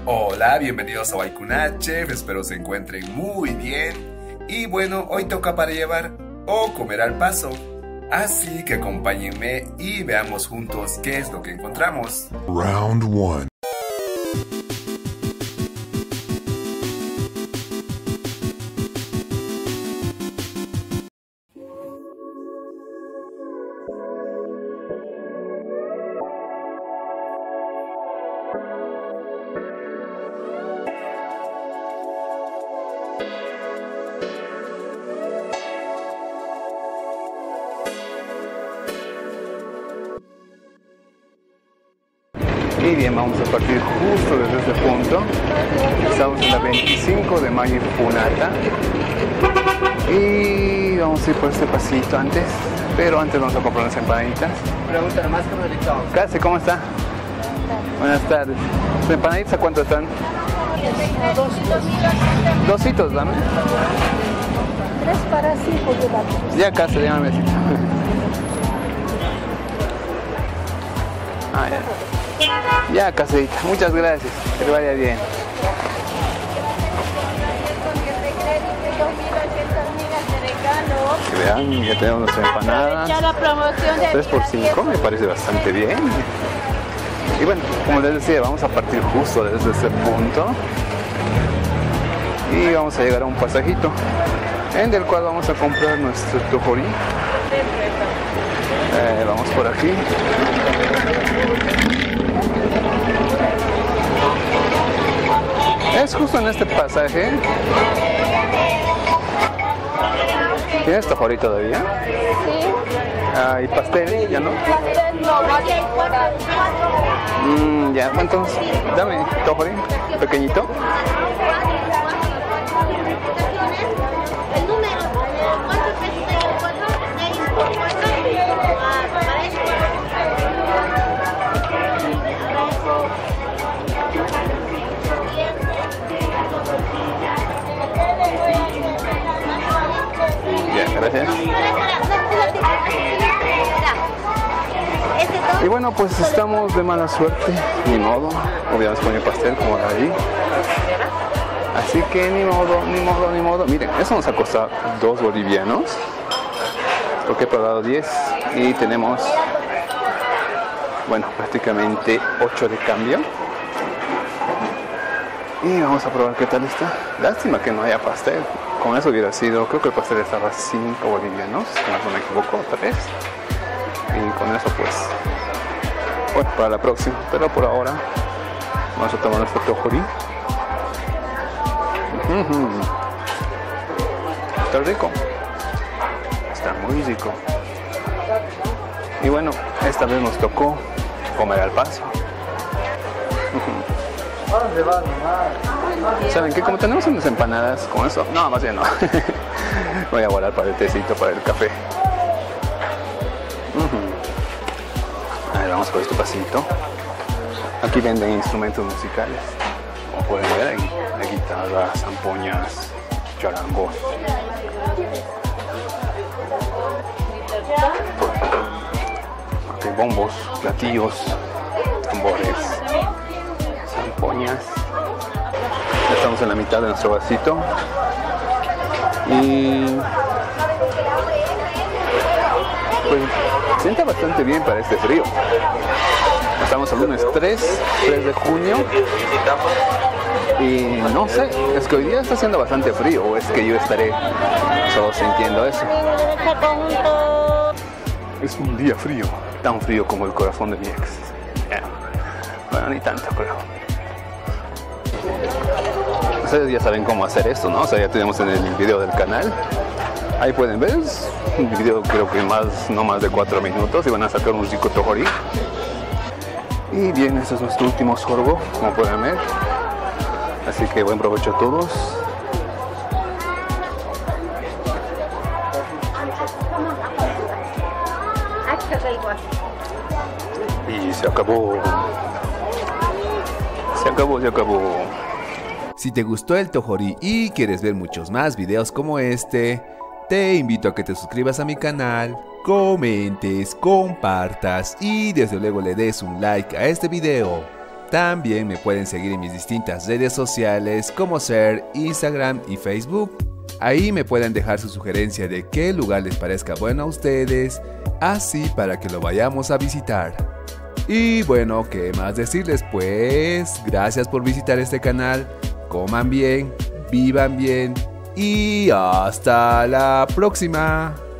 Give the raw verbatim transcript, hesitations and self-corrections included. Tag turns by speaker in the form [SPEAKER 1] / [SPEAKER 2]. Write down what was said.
[SPEAKER 1] Hola, bienvenidos a Baikuna Chef, espero se encuentren muy bien. Y bueno, hoy toca para llevar o comer al paso. Así que acompáñenme y veamos juntos qué es lo que encontramos.
[SPEAKER 2] Round one.
[SPEAKER 3] Y bien, vamos a partir justo desde este punto. Estamos en la veinticinco de mayo en Punata. Y vamos a ir por este pasito antes. Pero antes vamos a comprar unas empanaditas.
[SPEAKER 4] Pregunta nomás cómo le echamos.
[SPEAKER 3] Casi, ¿cómo está? Buenas tardes. ¿Las empanaditas a cuánto están?
[SPEAKER 5] Dositos.
[SPEAKER 3] Dositos, dame.
[SPEAKER 5] Tres para cinco llevamos.
[SPEAKER 3] Ya casi, ya me besito. Ah, ya. Ya, caserita. Muchas gracias. Que te vaya bien. Que vean, ya tenemos nuestras empanadas. tres por cinco, me parece bastante bien. Y bueno, como les decía, vamos a partir justo desde ese punto. Y vamos a llegar a un pasajito en el cual vamos a comprar nuestro tojorí. Eh, vamos por aquí. Es justo en este pasaje. ¿Tienes tojorí todavía?
[SPEAKER 5] Sí.
[SPEAKER 3] Ah, ¿y pastel? ¿Ya no?
[SPEAKER 5] Pastel no, aquí hay cuatro.
[SPEAKER 3] Mm, ya, entonces, dame tojorí, pequeñito.
[SPEAKER 5] El número, ¿cuántos pesos hay el cuatro? ¿Seis por cuatro? Ah, para eso.
[SPEAKER 3] Ya, gracias. Y bueno, pues estamos de mala suerte, ni modo. Obviamente con el pastel como de ahí. Así que ni modo, ni modo, ni modo. Miren, eso nos ha costado dos bolivianos. Porque he pagado diez y tenemos, bueno, prácticamente ocho de cambio. Y vamos a probar qué tal está. Lástima que no haya pastel. Con eso hubiera sido, creo que el pastel estaba cinco bolivianos, si no me equivoco, tres. Y con eso pues, bueno, para la próxima. Pero por ahora, vamos a tomar nuestro tojorí. Está rico. Está muy rico. Y bueno, esta vez nos tocó comer al paso. ¿Saben qué? Como tenemos unas empanadas con eso, no, más bien no. Voy a guardar para el tecito, para el café. Uh-huh. A ver, vamos por este pasito. Aquí venden instrumentos musicales. Como pueden ver, hay, hay guitarras, zampoñas, charangos. Aquí hay bombos, platillos, tambores, zampoñas. Ya estamos en la mitad de nuestro vasito. Y pues sienta bastante bien para este frío. Estamos el lunes tres de junio. Y no sé, es que hoy día está haciendo bastante frío. O es que yo estaré solo sintiendo eso. Es un día frío, tan frío como el corazón de mi ex. Yeah. Bueno, ni tanto creo. Ustedes ya saben cómo hacer esto, ¿no? O sea, ya tenemos en el video del canal. Ahí pueden ver, es un video creo que más, no más de cuatro minutos. Y van a sacar un rico tojorí. Y bien, este es nuestro último sorbo, como pueden ver. Así que buen provecho a todos. Y se acabó. Se acabó, se acabó.
[SPEAKER 6] Si te gustó el tojorí y quieres ver muchos más videos como este, te invito a que te suscribas a mi canal, comentes, compartas y desde luego le des un like a este video. También me pueden seguir en mis distintas redes sociales como ser Instagram y Facebook. Ahí me pueden dejar su sugerencia de qué lugar les parezca bueno a ustedes, así para que lo vayamos a visitar. Y bueno, ¿qué más decirles? Pues gracias por visitar este canal, coman bien, vivan bien y hasta la próxima.